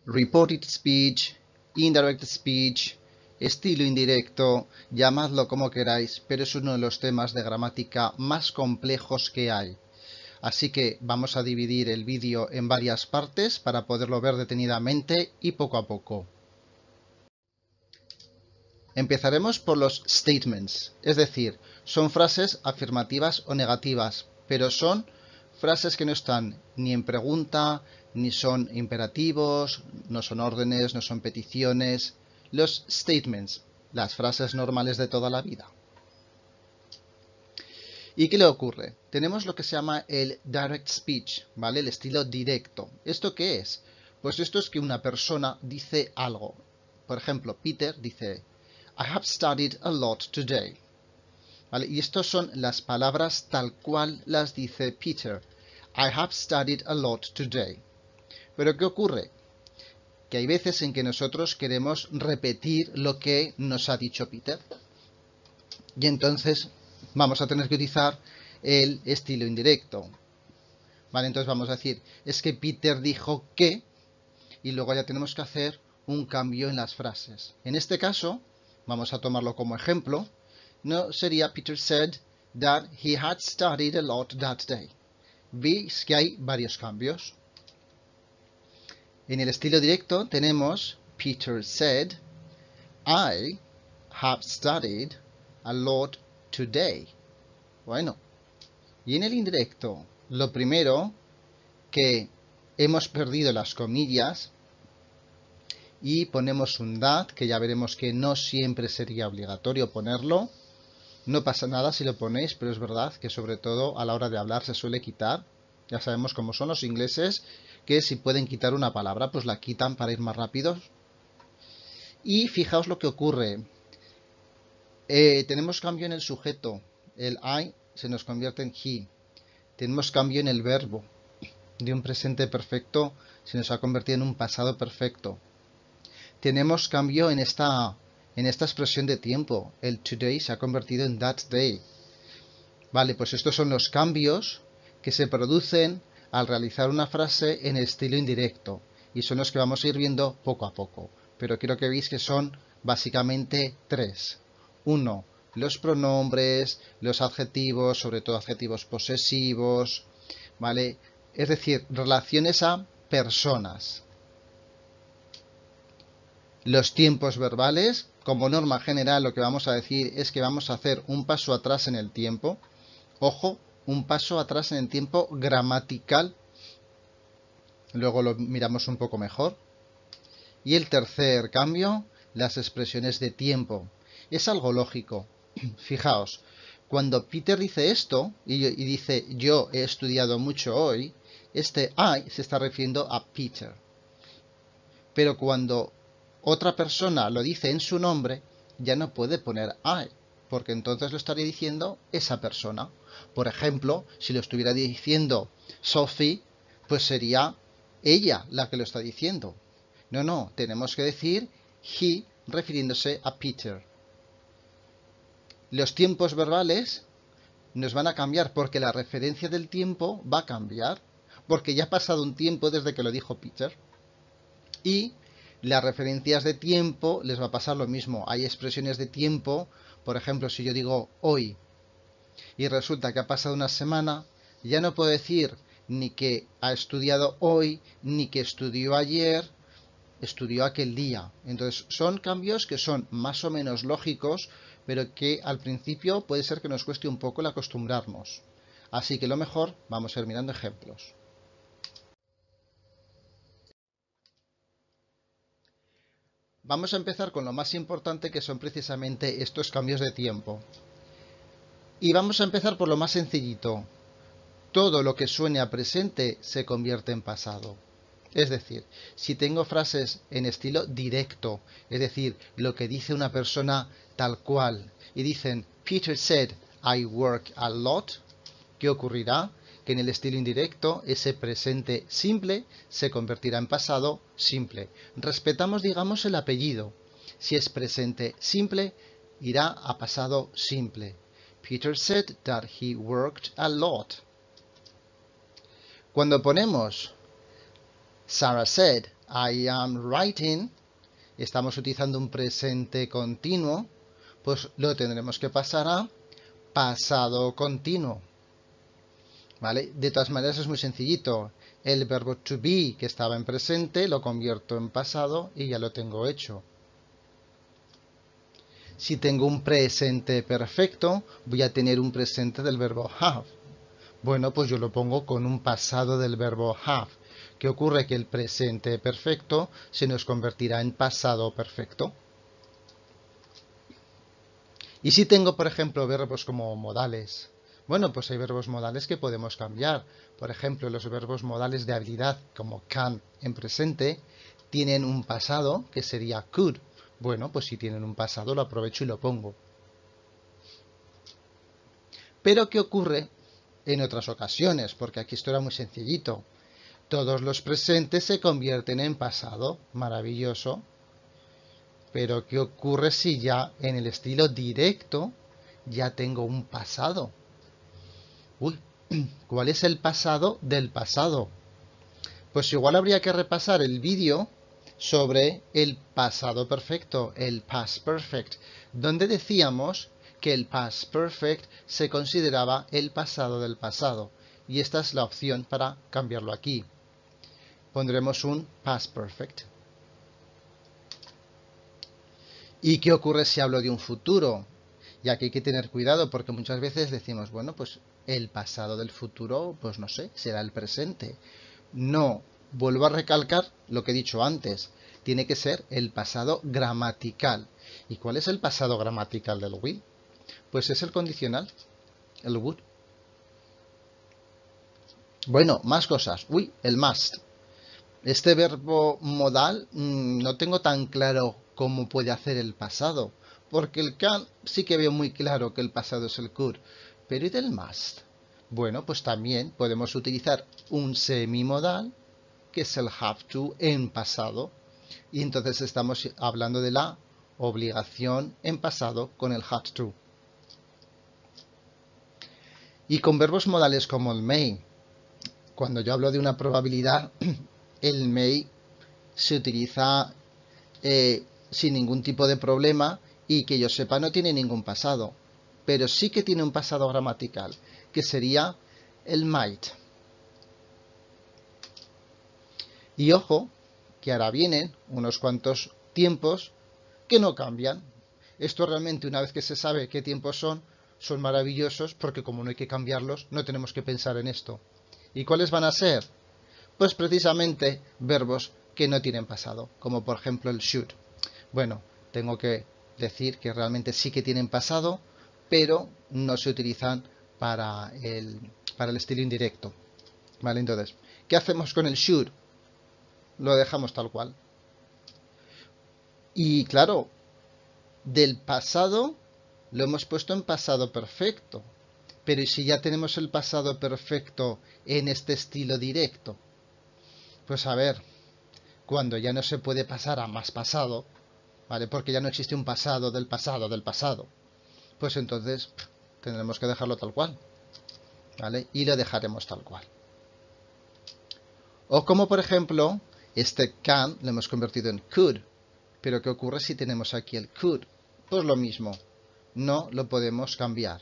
reported speech, indirect speech, estilo indirecto, llamadlo como queráis, pero es uno de los temas de gramática más complejos que hay. Así que vamos a dividir el vídeo en varias partes para poderlo ver detenidamente y poco a poco. Empezaremos por los statements, es decir, son frases afirmativas o negativas, pero son frases que no están ni en pregunta, ni son imperativos, no son órdenes, no son peticiones. Los statements, las frases normales de toda la vida. ¿Y qué le ocurre? Tenemos lo que se llama el direct speech, ¿vale? El estilo directo. ¿Esto qué es? Pues esto es que una persona dice algo. Por ejemplo, Peter dice, I have studied a lot today. ¿Vale? Y estas son las palabras tal cual las dice Peter. I have studied a lot today. Pero ¿qué ocurre? Que hay veces en que nosotros queremos repetir lo que nos ha dicho Peter. Y entonces vamos a tener que utilizar el estilo indirecto. ¿Vale? Entonces vamos a decir, es que Peter dijo que, y luego ya tenemos que hacer un cambio en las frases. En este caso, vamos a tomarlo como ejemplo, no sería Peter said that he had studied a lot that day. Veis que hay varios cambios. En el estilo directo tenemos Peter said, I have studied a lot today. Bueno, y en el indirecto, lo primero que hemos perdido las comillas y ponemos un that, que ya veremos que no siempre sería obligatorio ponerlo. No pasa nada si lo ponéis, pero es verdad que sobre todo a la hora de hablar se suele quitar. Ya sabemos cómo son los ingleses, que si pueden quitar una palabra, pues la quitan para ir más rápidos. Y fijaos lo que ocurre. Tenemos cambio en el sujeto. El I se nos convierte en he. Tenemos cambio en el verbo. De un presente perfecto se nos ha convertido en un pasado perfecto. Tenemos cambio en esta expresión de tiempo. El today se ha convertido en that day. Vale, pues estos son los cambios que se producen al realizar una frase en estilo indirecto. Y son los que vamos a ir viendo poco a poco. Pero quiero que veáis que son básicamente tres. 1. Los pronombres, los adjetivos, sobre todo adjetivos posesivos, ¿vale? Es decir, relaciones a personas. Los tiempos verbales, como norma general, lo que vamos a decir es que vamos a hacer un paso atrás en el tiempo. Ojo, un paso atrás en el tiempo gramatical. Luego lo miramos un poco mejor. Y el tercer cambio, las expresiones de tiempo. Es algo lógico. Fijaos, cuando Peter dice esto y dice yo he estudiado mucho hoy, este I se está refiriendo a Peter. Pero cuando otra persona lo dice en su nombre, ya no puede poner I, porque entonces lo estaría diciendo esa persona. Por ejemplo, si lo estuviera diciendo Sophie, pues sería ella la que lo está diciendo. No, tenemos que decir he refiriéndose a Peter. Los tiempos verbales nos van a cambiar porque la referencia del tiempo va a cambiar, porque ya ha pasado un tiempo desde que lo dijo Peter. Y las referencias de tiempo les va a pasar lo mismo. Hay expresiones de tiempo, por ejemplo, si yo digo hoy y resulta que ha pasado una semana, ya no puedo decir ni que ha estudiado hoy, ni que estudió ayer, estudió aquel día. Entonces son cambios que son más o menos lógicos, pero que al principio puede ser que nos cueste un poco el acostumbrarnos. Así que lo mejor, vamos a ir mirando ejemplos. Vamos a empezar con lo más importante, que son precisamente estos cambios de tiempo. Y vamos a empezar por lo más sencillito. Todo lo que suene a presente se convierte en pasado. Es decir, si tengo frases en estilo directo, es decir, lo que dice una persona tal cual, y dicen, Peter said, I work a lot, ¿qué ocurrirá? Que en el estilo indirecto ese presente simple se convertirá en pasado simple. Respetamos, digamos, el apellido. Si es presente simple, irá a pasado simple. Peter said that he worked a lot. Cuando ponemos Sarah said I am writing, estamos utilizando un presente continuo, pues lo tendremos que pasar a pasado continuo. ¿Vale? De todas maneras es muy sencillito. El verbo to be, que estaba en presente, lo convierto en pasado y ya lo tengo hecho. Si tengo un presente perfecto, voy a tener un presente del verbo have. Bueno, pues yo lo pongo con un pasado del verbo have. ¿Qué ocurre? Que el presente perfecto se nos convertirá en pasado perfecto. Y si tengo, por ejemplo, verbos como modales, bueno, pues hay verbos modales que podemos cambiar. Por ejemplo, los verbos modales de habilidad, como can en presente, tienen un pasado que sería could. Bueno, pues si tienen un pasado lo aprovecho y lo pongo. Pero ¿qué ocurre en otras ocasiones? Porque aquí esto era muy sencillito. Todos los presentes se convierten en pasado. Maravilloso. Pero ¿qué ocurre si ya en el estilo directo ya tengo un pasado? Uy, ¿cuál es el pasado del pasado? Pues igual habría que repasar el vídeo sobre el pasado perfecto, el past perfect, donde decíamos que el past perfect se consideraba el pasado del pasado. Y esta es la opción para cambiarlo aquí. Pondremos un past perfect. ¿Y qué ocurre si hablo de un futuro? Y aquí hay que tener cuidado porque muchas veces decimos, bueno, pues el pasado del futuro, pues no sé, será el presente. No, vuelvo a recalcar lo que he dicho antes. Tiene que ser el pasado gramatical. ¿Y cuál es el pasado gramatical del will? Pues es el condicional, el would. Bueno, más cosas. Uy, el must. Este verbo modal no tengo tan claro cómo puede hacer el pasado, porque el can sí que veo muy claro que el pasado es el could, pero ¿y del must? Bueno, pues también podemos utilizar un semimodal, que es el have to en pasado, y entonces estamos hablando de la obligación en pasado con el have to. Y con verbos modales como el may, cuando yo hablo de una probabilidad, el may se utiliza sin ningún tipo de problema y que yo sepa no tiene ningún pasado, pero sí que tiene un pasado gramatical, que sería el might. Y ojo, que ahora vienen unos cuantos tiempos que no cambian. Esto realmente, una vez que se sabe qué tiempos son maravillosos porque como no hay que cambiarlos, no tenemos que pensar en esto. ¿Y cuáles van a ser? Pues precisamente verbos que no tienen pasado, como por ejemplo el should. Bueno, tengo que decir que realmente sí que tienen pasado, pero no se utilizan para el estilo indirecto. ¿Vale? Entonces, ¿qué hacemos con el should? Lo dejamos tal cual. Y claro, del pasado lo hemos puesto en pasado perfecto. Pero ¿y si ya tenemos el pasado perfecto en este estilo directo? Pues a ver, cuando ya no se puede pasar a más pasado, ¿vale? Porque ya no existe un pasado del pasado del pasado. Pues entonces tendremos que dejarlo tal cual, ¿vale? Y lo dejaremos tal cual. O como por ejemplo, este can lo hemos convertido en could. Pero ¿qué ocurre si tenemos aquí el could? Pues lo mismo, no lo podemos cambiar.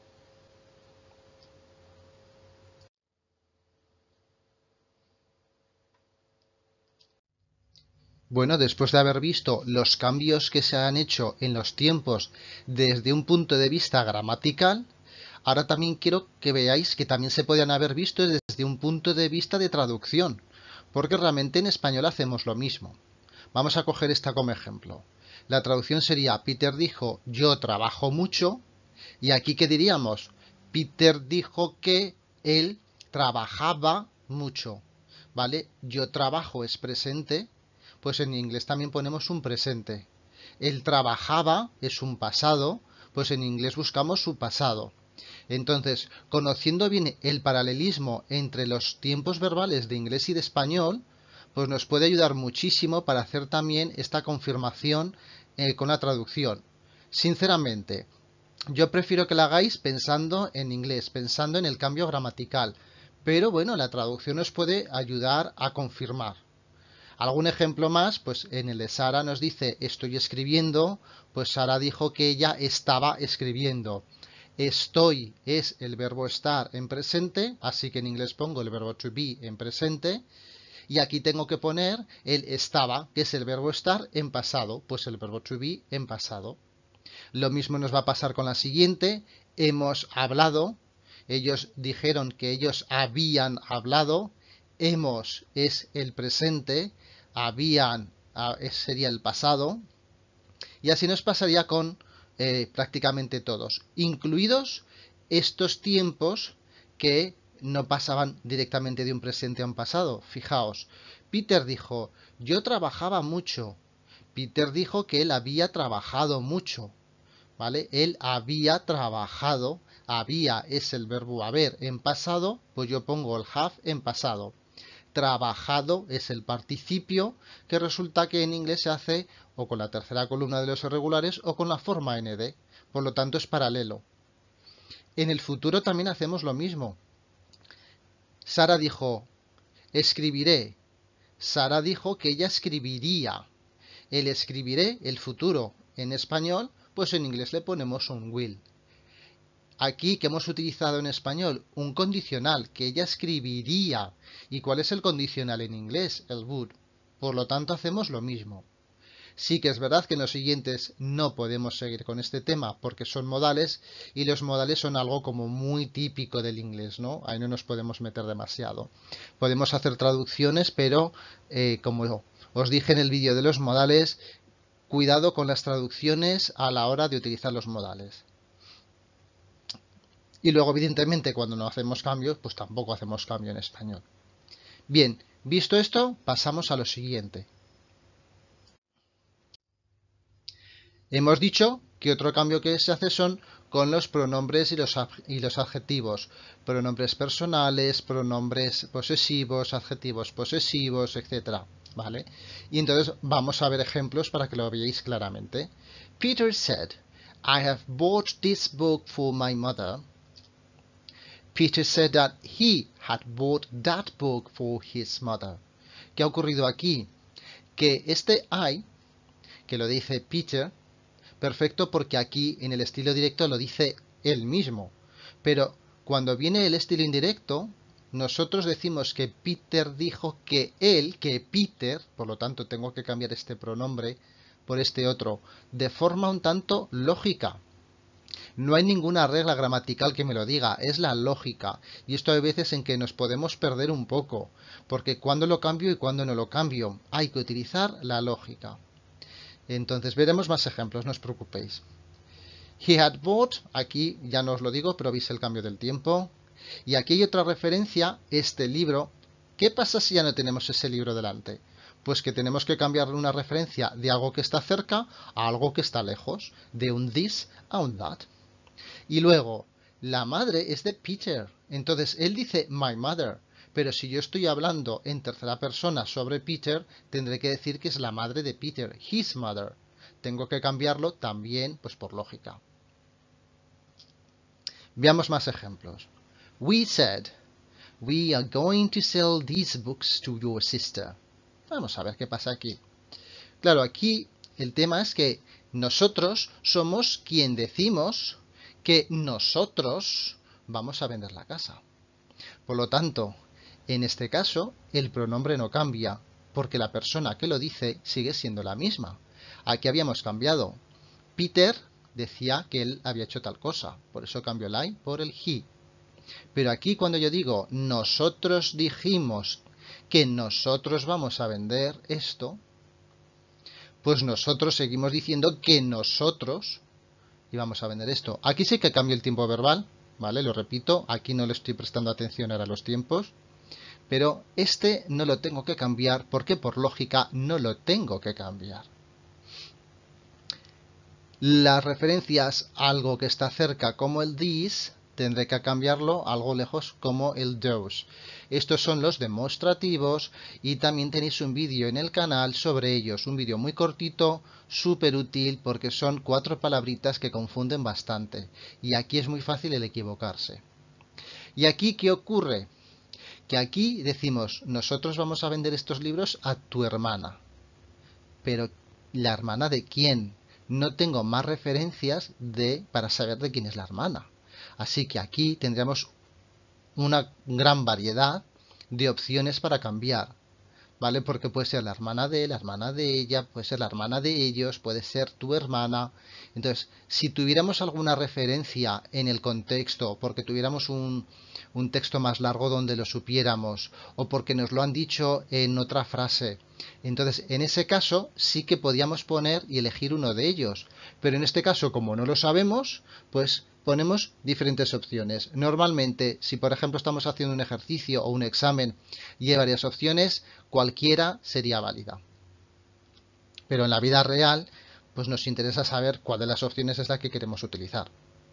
Bueno, después de haber visto los cambios que se han hecho en los tiempos desde un punto de vista gramatical, ahora también quiero que veáis que también se podían haber visto desde un punto de vista de traducción, porque realmente en español hacemos lo mismo. Vamos a coger esta como ejemplo. La traducción sería, Peter dijo, yo trabajo mucho, y aquí ¿qué diríamos? Peter dijo que él trabajaba mucho, ¿vale? Yo trabajo es presente, pues en inglés también ponemos un presente. Él trabajaba es un pasado, pues en inglés buscamos su pasado. Entonces, conociendo bien el paralelismo entre los tiempos verbales de inglés y de español, pues nos puede ayudar muchísimo para hacer también esta confirmación con la traducción. Sinceramente, yo prefiero que la hagáis pensando en inglés, pensando en el cambio gramatical, pero bueno, la traducción os puede ayudar a confirmar. Algún ejemplo más, pues en el de Sara nos dice estoy escribiendo, pues Sara dijo que ella estaba escribiendo. Estoy es el verbo estar en presente, así que en inglés pongo el verbo to be en presente. Y aquí tengo que poner el estaba, que es el verbo estar en pasado, pues el verbo to be en pasado. Lo mismo nos va a pasar con la siguiente. Hemos hablado. Ellos dijeron que ellos habían hablado. Hemos es el presente. Habían sería el pasado. Y así nos pasaría con prácticamente todos, incluidos estos tiempos que no pasaban directamente de un presente a un pasado. Fijaos, Peter dijo, yo trabajaba mucho. Peter dijo que él había trabajado mucho. ¿Vale? Él había trabajado, había es el verbo haber en pasado, pues yo pongo el have en pasado. Trabajado es el participio, que resulta que en inglés se hace o con la tercera columna de los irregulares o con la forma nd, por lo tanto es paralelo. En el futuro también hacemos lo mismo. Sara dijo, escribiré. Sara dijo que ella escribiría. El escribiré, el futuro en español, pues en inglés le ponemos un will. Aquí que hemos utilizado en español un condicional, que ella escribiría. ¿Y cuál es el condicional en inglés? El would. Por lo tanto hacemos lo mismo. Sí que es verdad que en los siguientes no podemos seguir con este tema porque son modales y los modales son algo como muy típico del inglés, ¿no? Ahí no nos podemos meter demasiado. Podemos hacer traducciones, pero como os dije en el vídeo de los modales, cuidado con las traducciones a la hora de utilizar los modales. Y luego, evidentemente, cuando no hacemos cambios, pues tampoco hacemos cambio en español. Bien, visto esto, pasamos a lo siguiente. Hemos dicho que otro cambio que se hace son con los pronombres y los adjetivos. Pronombres personales, pronombres posesivos, adjetivos posesivos, etc. ¿Vale? Y entonces vamos a ver ejemplos para que lo veáis claramente. Peter said, I have bought this book for my mother. Peter said that he had bought that book for his mother. ¿Qué ha ocurrido aquí? Que este I, que lo dice Peter, perfecto porque aquí en el estilo directo lo dice él mismo. Pero cuando viene el estilo indirecto, nosotros decimos que Peter dijo que él, que Peter, por lo tanto tengo que cambiar este pronombre por este otro, de forma un tanto lógica. No hay ninguna regla gramatical que me lo diga, es la lógica. Y esto hay veces en que nos podemos perder un poco, porque cuando lo cambio y cuando no lo cambio, hay que utilizar la lógica. Entonces veremos más ejemplos, no os preocupéis. He had bought, aquí ya no os lo digo, pero veis el cambio del tiempo. Y aquí hay otra referencia, este libro. ¿Qué pasa si ya no tenemos ese libro delante? Pues que tenemos que cambiarle una referencia de algo que está cerca a algo que está lejos, de un this a un that. Y luego, la madre es de Peter. Entonces, él dice my mother. Pero si yo estoy hablando en tercera persona sobre Peter, tendré que decir que es la madre de Peter, his mother. Tengo que cambiarlo también, pues por lógica. Veamos más ejemplos. We said, we are going to sell these books to your sister. Vamos a ver qué pasa aquí. Claro, aquí el tema es que nosotros somos quien decimos que nosotros vamos a vender la casa. Por lo tanto, en este caso, el pronombre no cambia, porque la persona que lo dice sigue siendo la misma. Aquí habíamos cambiado. Peter decía que él había hecho tal cosa, por eso cambió el I por el he. Pero aquí cuando yo digo nosotros dijimos que nosotros vamos a vender esto, pues nosotros seguimos diciendo que nosotros íbamos a vender esto. Aquí sí que cambio el tiempo verbal, ¿vale? Lo repito, aquí no le estoy prestando atención ahora a los tiempos, pero este no lo tengo que cambiar porque por lógica no lo tengo que cambiar. Las referencias a algo que está cerca como el this, tendré que cambiarlo a algo lejos como el those. Estos son los demostrativos y también tenéis un vídeo en el canal sobre ellos. Un vídeo muy cortito, súper útil porque son 4 palabritas que confunden bastante. Y aquí es muy fácil el equivocarse. ¿Y aquí qué ocurre? que aquí decimos, nosotros vamos a vender estos libros a tu hermana. Pero, ¿la hermana de quién? No tengo más referencias para saber de quién es la hermana. Así que aquí tendríamos una gran variedad de opciones para cambiar. ¿Vale? Porque puede ser la hermana de ella, puede ser la hermana de ellos, puede ser tu hermana. Entonces, si tuviéramos alguna referencia en el contexto, porque tuviéramos un texto más largo donde lo supiéramos, o porque nos lo han dicho en otra frase, entonces en ese caso sí que podíamos poner y elegir uno de ellos. Pero en este caso, como no lo sabemos, pues ponemos diferentes opciones. Normalmente, si por ejemplo estamos haciendo un ejercicio o un examen y hay varias opciones, cualquiera sería válida. Pero en la vida real, pues nos interesa saber cuál de las opciones es la que queremos utilizar.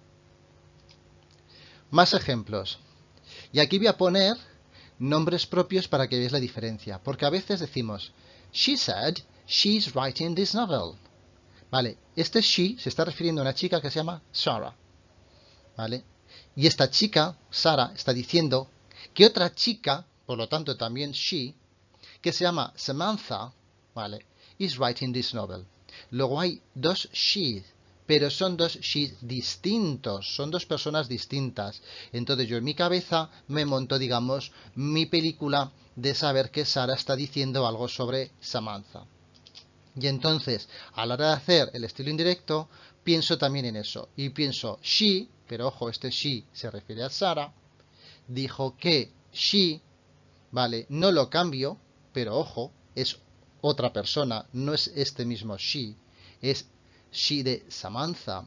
Más ejemplos. Y aquí voy a poner nombres propios para que veáis la diferencia. Porque a veces decimos, she said she's writing this novel. Vale, este she se está refiriendo a una chica que se llama Sarah. ¿Vale? Y esta chica, Sarah, está diciendo que otra chica, por lo tanto también she, que se llama Samantha, ¿vale? Is writing this novel. Luego hay dos she, pero son dos she distintos, son dos personas distintas. Entonces yo en mi cabeza me monto, digamos, mi película de saber que Sarah está diciendo algo sobre Samantha. Y entonces, a la hora de hacer el estilo indirecto, pienso también en eso. Y pienso, she, pero ojo, este she se refiere a Sarah, dijo que she, vale, no lo cambio, pero ojo, es otra persona, no es este mismo she, es she de Samantha.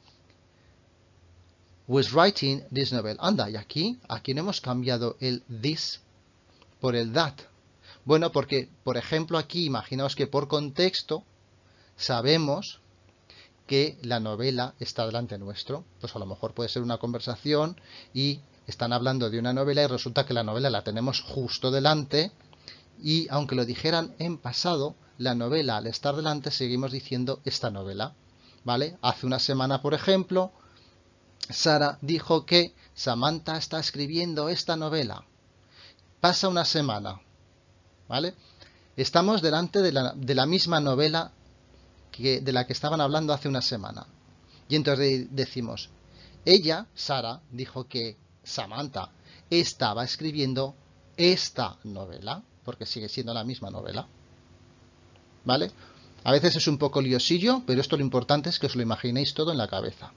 Was writing this novel. Anda, y aquí no hemos cambiado el this por el that. Bueno, porque, por ejemplo, aquí imaginaos que por contexto sabemos que la novela está delante nuestro. Pues a lo mejor puede ser una conversación y están hablando de una novela y resulta que la novela la tenemos justo delante y aunque lo dijeran en pasado, la novela al estar delante seguimos diciendo esta novela. ¿Vale? Hace una semana, por ejemplo, Sara dijo que Samantha está escribiendo esta novela. Pasa una semana. ¿Vale? Estamos delante de la misma novela de la que estaban hablando hace una semana. Y entonces decimos, ella, Sara, dijo que Samantha estaba escribiendo esta novela, porque sigue siendo la misma novela. ¿Vale? A veces es un poco liosillo, pero esto lo importante es que os lo imaginéis todo en la cabeza.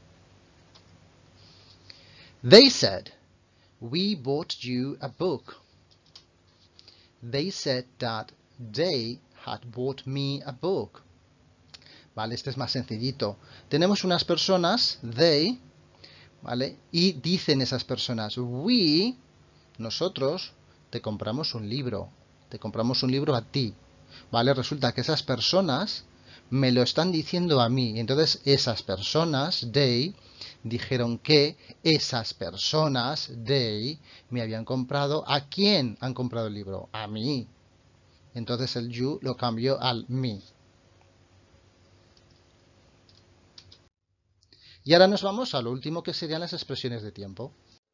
They said, we bought you a book. They said that they had bought me a book. Vale, este es más sencillito. Tenemos unas personas, they, ¿vale? Y dicen esas personas, we, nosotros, te compramos un libro. Te compramos un libro a ti. ¿Vale? Resulta que esas personas me lo están diciendo a mí. Entonces, esas personas, they, dijeron que esas personas, they, me habían comprado. ¿A quién han comprado el libro? A mí. Entonces el you lo cambió al me. Y ahora nos vamos a lo último que serían las expresiones de tiempo.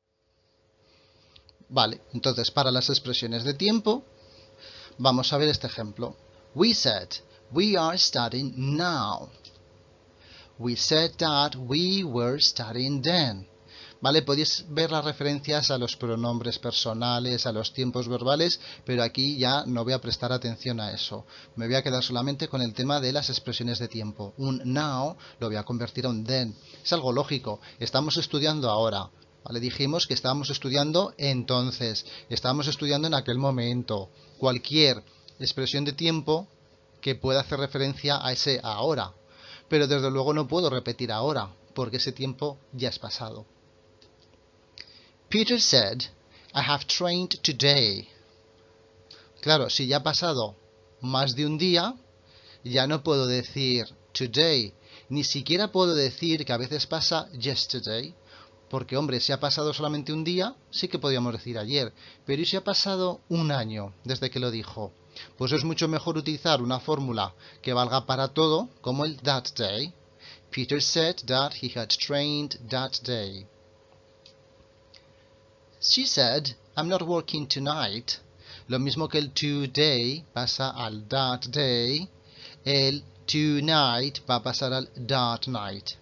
Vale, entonces para las expresiones de tiempo vamos a ver este ejemplo. We said, we are studying now. We said that we were studying then. ¿Vale? Podéis ver las referencias a los pronombres personales, a los tiempos verbales, pero aquí ya no voy a prestar atención a eso. Me voy a quedar solamente con el tema de las expresiones de tiempo. Un now lo voy a convertir a un then. Es algo lógico. Estamos estudiando ahora. ¿Vale? Dijimos que estábamos estudiando entonces. Estábamos estudiando en aquel momento. Cualquier expresión de tiempo que pueda hacer referencia a ese ahora. Pero desde luego no puedo repetir ahora, porque ese tiempo ya es pasado. Peter said, I have trained today. Claro, si ya ha pasado más de un día, ya no puedo decir today. Ni siquiera puedo decir que a veces pasa yesterday. Porque, hombre, si ha pasado solamente un día, sí que podríamos decir ayer. Pero ¿y si ha pasado un año desde que lo dijo? Pues es mucho mejor utilizar una fórmula que valga para todo, como el that day. Peter said that he had trained that day. She said I'm not working tonight. Lo mismo que el today pasa al that day, el tonight va a pasar al that night.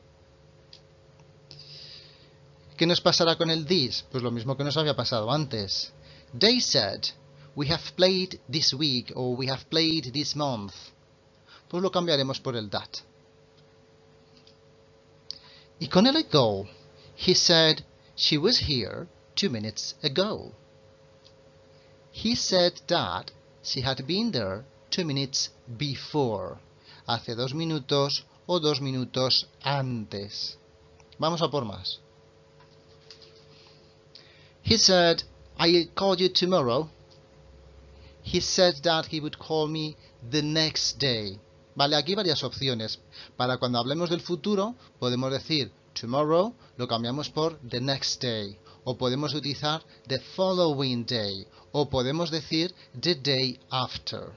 ¿Qué nos pasará con el this? Pues lo mismo que nos había pasado antes. They said, we have played this week or we have played this month. Pues lo cambiaremos por el that. Y con el ago, he said, she was here 2 minutes ago. He said that she had been there 2 minutes before. Hace 2 minutos o 2 minutos antes. Vamos a por más. He said, I'll call you tomorrow. He said that he would call me the next day. Vale, aquí hay varias opciones. Para cuando hablemos del futuro, podemos decir tomorrow, lo cambiamos por the next day. O podemos utilizar the following day. O podemos decir the day after.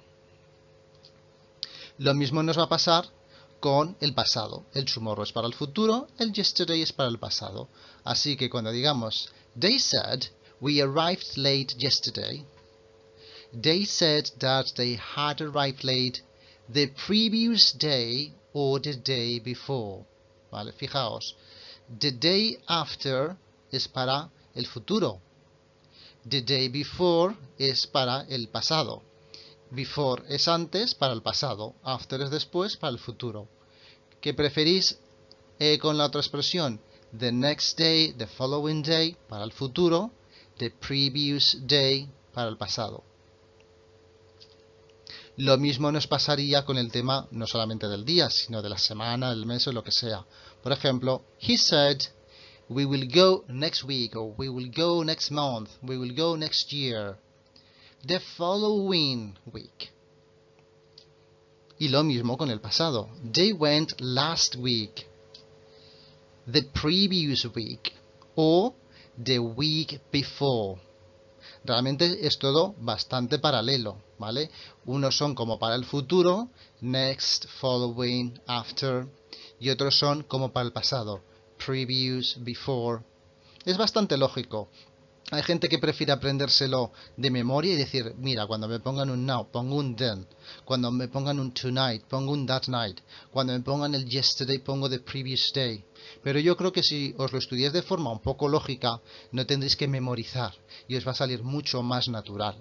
Lo mismo nos va a pasar con el pasado. El tomorrow es para el futuro, el yesterday es para el pasado. Así que cuando digamos they said we arrived late yesterday, they said that they had arrived late the previous day or the day before. Vale, fijaos. The day after es para el futuro. The day before es para el pasado. Before es antes para el pasado. After es después para el futuro. ¿Qué preferís con la otra expresión? The next day, the following day para el futuro. The previous day para el pasado. Lo mismo nos pasaría con el tema no solamente del día, sino de la semana, del mes o lo que sea. Por ejemplo, he said, we will go next week, or we will go next month, we will go next year. The following week. Y lo mismo con el pasado. They went last week. The previous week. O the week before. Realmente es todo bastante paralelo, ¿vale? Unos son como para el futuro, next, following, after, y otros son como para el pasado, previous, before. Es bastante lógico. Hay gente que prefiere aprendérselo de memoria y decir, mira, cuando me pongan un now, pongo un then. Cuando me pongan un tonight, pongo un that night. Cuando me pongan el yesterday, pongo the previous day. Pero yo creo que si os lo estudiáis de forma un poco lógica, no tendréis que memorizar y os va a salir mucho más natural.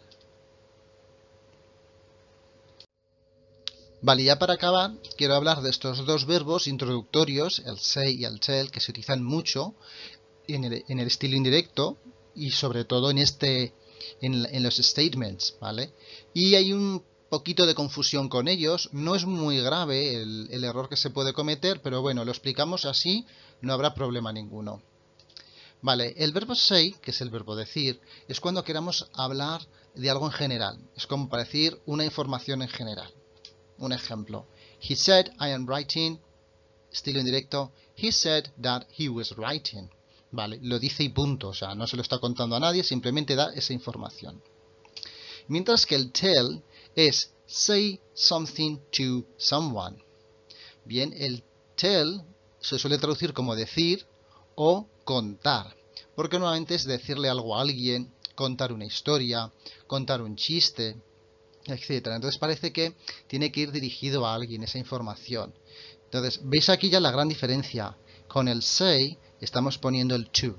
Vale, ya para acabar, quiero hablar de estos dos verbos introductorios, el say y el tell, que se utilizan mucho en el estilo indirecto y sobre todo en los statements, ¿vale? Y hay un poquito de confusión con ellos, no es muy grave el error que se puede cometer, pero bueno, lo explicamos así, no habrá problema ninguno. Vale, el verbo say, que es el verbo decir, es cuando queramos hablar de algo en general, es como para decir una información en general. Un ejemplo, he said I am writing, estilo indirecto, he said that he was writing. Vale, lo dice y punto, o sea, no se lo está contando a nadie, simplemente da esa información. Mientras que el tell es say something to someone. Bien, el tell se suele traducir como decir o contar, porque normalmente es decirle algo a alguien, contar una historia, contar un chiste, etc. Entonces parece que tiene que ir dirigido a alguien esa información. Entonces, veis aquí ya la gran diferencia. Con el say estamos poniendo el to.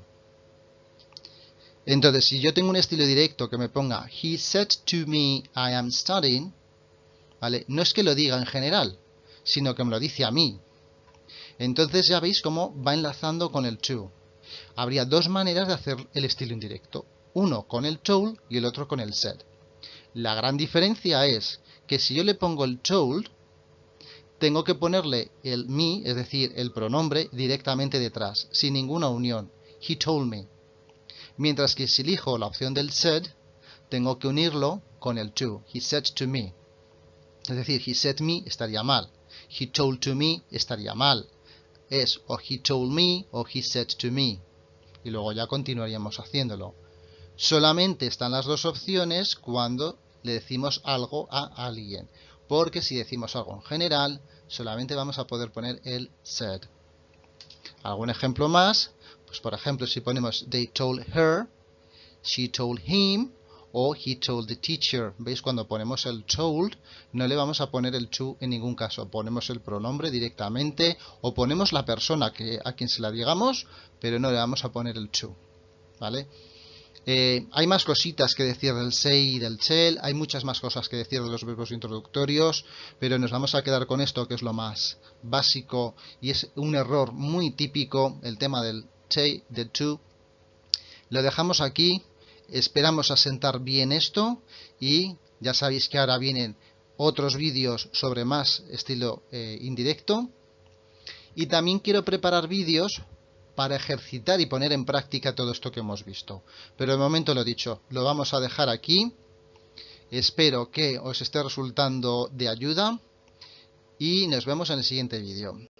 Entonces, si yo tengo un estilo directo que me ponga he said to me I am studying, ¿vale? No es que lo diga en general, sino que me lo dice a mí. Entonces ya veis cómo va enlazando con el to. Habría dos maneras de hacer el estilo indirecto. Uno con el told y el otro con el said. La gran diferencia es que si yo le pongo el told, tengo que ponerle el me, es decir, el pronombre, directamente detrás, sin ninguna unión. He told me. Mientras que si elijo la opción del said, tengo que unirlo con el to. He said to me. Es decir, he said me estaría mal. He told to me estaría mal. Es o he told me o he said to me. Y luego ya continuaríamos haciéndolo. Solamente están las dos opciones cuando le decimos algo a alguien. Porque si decimos algo en general, solamente vamos a poder poner el said. ¿Algún ejemplo más? Pues por ejemplo, si ponemos they told her, she told him o he told the teacher. ¿Veis? Cuando ponemos el told no le vamos a poner el to en ningún caso. Ponemos el pronombre directamente o ponemos la persona a quien se la digamos, pero no le vamos a poner el to. ¿Vale? Hay más cositas que decir del say y del tell, hay muchas más cosas que decir de los verbos introductorios, pero nos vamos a quedar con esto que es lo más básico y es un error muy típico, el tema del say, del to. Lo dejamos aquí, esperamos asentar bien esto y ya sabéis que ahora vienen otros vídeos sobre más estilo indirecto. Y también quiero preparar vídeos para ejercitar y poner en práctica todo esto que hemos visto. Pero de momento lo dicho, lo vamos a dejar aquí. Espero que os esté resultando de ayuda y nos vemos en el siguiente vídeo.